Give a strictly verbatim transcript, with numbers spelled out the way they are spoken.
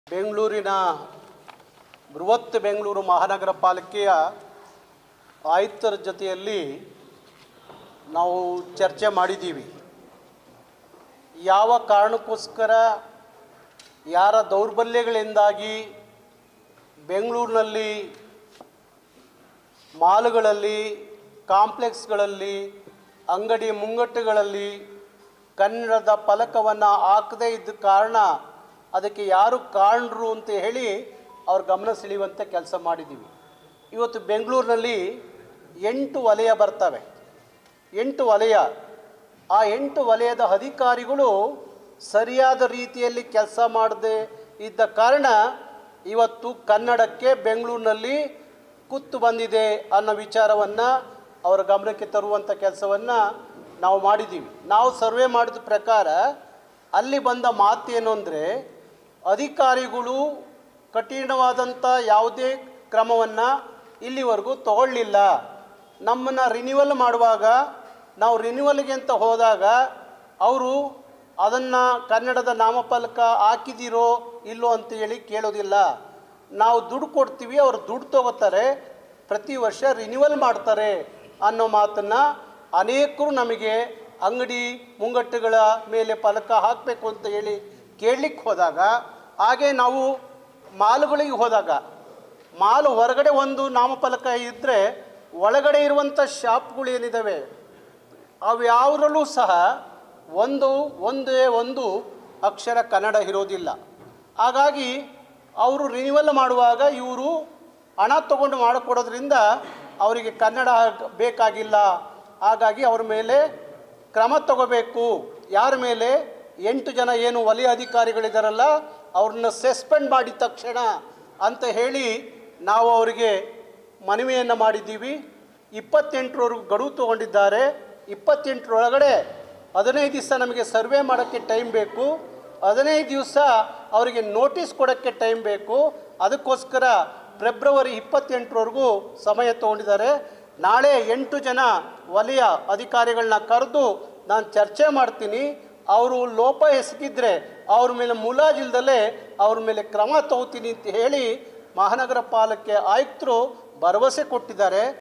ಬೆಂಗಳೂರಿನ ಬೃಹತ್ ಬೆಂಗಳೂರು ಮಹಾನಗರ ಪಾಲಿಕೆಯ ಆಯುಕ್ತರ ಜೊತೆಯಲ್ಲಿ ನಾವು ಚರ್ಚೆ ಮಾಡಿದ್ದೀವಿ. ಯಾವ ಕಾರಣಕ್ಕೋಸ್ಕರ ಯಾರ ದೌರ್ಬಲ್ಯಗಳಿಂದಾಗಿ ಬೆಂಗಳೂರಿನಲ್ಲಿ ಮಾಲ್ಗಳಲ್ಲಿ, ಕಾಂಪ್ಲೆಕ್ಸ್ಗಳಲ್ಲಿ, ಅಂಗಡಿ ಮುಂಗಟ್ಟುಗಳಲ್ಲಿ ಕನ್ನಡದ ಫಲಕವನ್ನು ಹಾಕದೇ ಇದ್ದ ಕಾರಣ ಅದಕ್ಕೆ ಯಾರು ಕಾರಣರು ಅಂತ ಹೇಳಿ ಅವ್ರ ಗಮನ ಸೆಳೆಯುವಂಥ ಕೆಲಸ ಮಾಡಿದ್ದೀವಿ. ಇವತ್ತು ಬೆಂಗಳೂರಿನಲ್ಲಿ ಎಂಟು ವಲಯ ಬರ್ತವೆ. ಎಂಟು ವಲಯ ಆ ಎಂಟು ವಲಯದ ಅಧಿಕಾರಿಗಳು ಸರಿಯಾದ ರೀತಿಯಲ್ಲಿ ಕೆಲಸ ಮಾಡದೇ ಇದ್ದ ಕಾರಣ ಇವತ್ತು ಕನ್ನಡಕ್ಕೆ ಬೆಂಗಳೂರಿನಲ್ಲಿ ಕುತ್ತು ಬಂದಿದೆ ಅನ್ನೋ ವಿಚಾರವನ್ನು ಅವರ ಗಮನಕ್ಕೆ ತರುವಂಥ ಕೆಲಸವನ್ನು ನಾವು ಮಾಡಿದ್ದೀವಿ. ನಾವು ಸರ್ವೆ ಮಾಡಿದ ಪ್ರಕಾರ ಅಲ್ಲಿ ಬಂದ ಮಾತೇನು ಅಂದರೆ, ಅಧಿಕಾರಿಗಳು ಕಠಿಣವಾದಂಥ ಯಾವುದೇ ಕ್ರಮವನ್ನು ಇಲ್ಲಿವರೆಗೂ ತಗೊಳ್ಳಿಲ್ಲ. ನಮ್ಮನ್ನು ರಿನ್ಯೂವಲ್ ಮಾಡುವಾಗ ನಾವು ರಿನ್ಯೂವಲ್ಗೆ ಅಂತ ಹೋದಾಗ ಅವರು ಅದನ್ನು ಕನ್ನಡದ ನಾಮಫಲಕ ಹಾಕಿದಿರೋ ಇಲ್ಲೋ ಅಂತೇಳಿ ಕೇಳೋದಿಲ್ಲ. ನಾವು ದುಡ್ಡು ಕೊಡ್ತೀವಿ, ಅವರು ದುಡ್ಡು ತೊಗೋತಾರೆ, ಪ್ರತಿ ವರ್ಷ ರಿನ್ಯೂವಲ್ ಮಾಡ್ತಾರೆ ಅನ್ನೋ ಮಾತನ್ನು ಅನೇಕರು ನಮಗೆ ಅಂಗಡಿ ಮುಂಗಟ್ಟುಗಳ ಮೇಲೆ ಫಲಕ ಹಾಕಬೇಕು ಅಂತ ಹೇಳಿ ಕೇಳಲಿಕ್ಕೆ ಹೋದಾಗ, ಹಾಗೆ ನಾವು ಮಾಲ್ಗಳಿಗೆ ಹೋದಾಗ ಮಾಲ್ ಹೊರಗಡೆ ಒಂದು ನಾಮಫಲಕ ಇದ್ದರೆ ಒಳಗಡೆ ಇರುವಂಥ ಶಾಪ್ಗಳು ಏನಿದ್ದಾವೆ ಅವು ಯಾವುದರಲ್ಲೂ ಸಹ ಒಂದು ಒಂದೇ ಒಂದು ಅಕ್ಷರ ಕನ್ನಡ ಇರೋದಿಲ್ಲ. ಹಾಗಾಗಿ ಅವರು ರಿನ್ಯೂವಲ್ ಮಾಡುವಾಗ ಇವರು ಹಣ ತಗೊಂಡು ಮಾಡಿಕೊಡೋದ್ರಿಂದ ಅವರಿಗೆ ಕನ್ನಡ ಬೇಕಾಗಿಲ್ಲ. ಹಾಗಾಗಿ ಅವ್ರ ಮೇಲೆ ಕ್ರಮ ತಗೋಬೇಕು. ಯಾರ ಮೇಲೆ? ಎಂಟು ಜನ ಏನು ವಲಯ ಅಧಿಕಾರಿಗಳಿದ್ದಾರಲ್ಲ ಅವ್ರನ್ನ ಸಸ್ಪೆಂಡ್ ಮಾಡಿದ ತಕ್ಷಣ ಅಂತ ಹೇಳಿ ನಾವು ಅವರಿಗೆ ಮನವಿಯನ್ನು ಮಾಡಿದ್ದೀವಿ. ಇಪ್ಪತ್ತೆಂಟರವರೆಗೂ ಗಡುವು ತೊಗೊಂಡಿದ್ದಾರೆ. ಇಪ್ಪತ್ತೆಂಟರೊಳಗಡೆ ಹದಿನೈದು ದಿವಸ ನಮಗೆ ಸರ್ವೆ ಮಾಡೋಕ್ಕೆ ಟೈಮ್ ಬೇಕು. ಹದಿನೈದು ದಿವಸ ಅವರಿಗೆ ನೋಟಿಸ್ ಕೊಡೋಕ್ಕೆ ಟೈಮ್ ಬೇಕು. ಅದಕ್ಕೋಸ್ಕರ ಫೆಬ್ರವರಿ ಇಪ್ಪತ್ತೆಂಟರವರೆಗೂ ಸಮಯ ತೊಗೊಂಡಿದ್ದಾರೆ. ನಾಳೆ ಎಂಟು ಜನ ವಲಯ ಅಧಿಕಾರಿಗಳನ್ನ ಕರೆದು ನಾನು ಚರ್ಚೆ ಮಾಡ್ತೀನಿ. ಅವರು ಲೋಪ ಎಸಗಿದ್ರೆ ಅವ್ರ ಮೇಲೆ ಮುಲಾಜಿಲ್ದಲೇ ಅವ್ರ ಮೇಲೆ ಕ್ರಮ ತಗೋತೀನಿ ಅಂತ ಹೇಳಿ ಮಹಾನಗರ ಪಾಲಿಕೆ ಆಯುಕ್ತರು ಭರವಸೆ ಕೊಟ್ಟಿದ್ದಾರೆ.